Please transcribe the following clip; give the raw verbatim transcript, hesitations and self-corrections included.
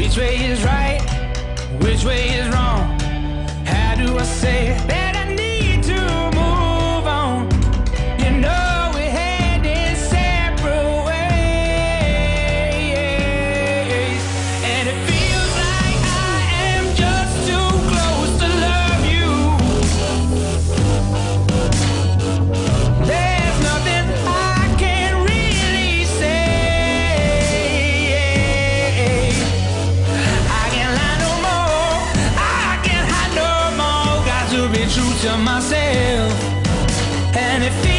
Which way is right? Which way is wrong? How do I say that I need to move on? You know we're heading separate ways, and it feels like I am just too close to love you. There's nothing I can really say. I can't lie no more. I can't hide no more. Got to be true to myself, and it feels